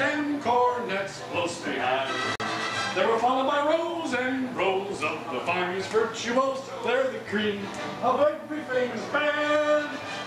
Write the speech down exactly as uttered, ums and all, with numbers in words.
ten cornets close behind. They were followed by rows and rows of the finest virtuosos. They're the cream of everything span.